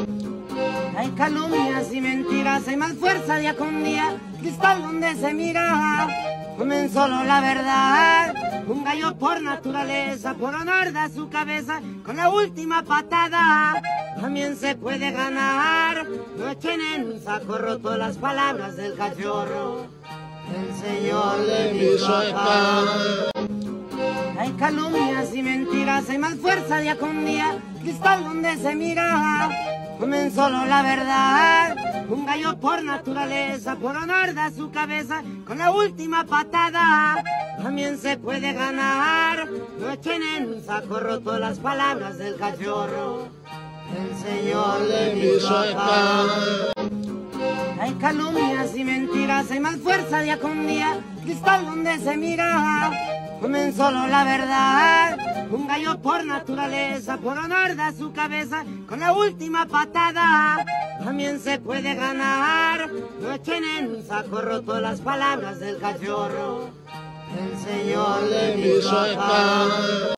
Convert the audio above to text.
Hay calumnias y mentiras, hay más fuerza día con día, cristal donde se mira, comen solo la verdad. Un gallo por naturaleza, por honor da su cabeza, con la última patada también se puede ganar. No echen en un saco roto las palabras del cachorro, el señor de Michoacán. Hay calumnias y mentiras, hay más fuerza día con día, cristal donde se mira, comen solo la verdad. Un gallo por naturaleza, por honor da su cabeza, con la última patada también se puede ganar. No echen en un saco roto las palabras del cachorro, el señor de Michoacán. Hay calumnias y mentiras, hay más fuerza día con día, cristal donde se mira, comen solo la verdad. Un gallo por naturaleza, por honor da su cabeza, con la última patada también se puede ganar. No echen en un saco roto las palabras del cachorro, el señor de Michoacán.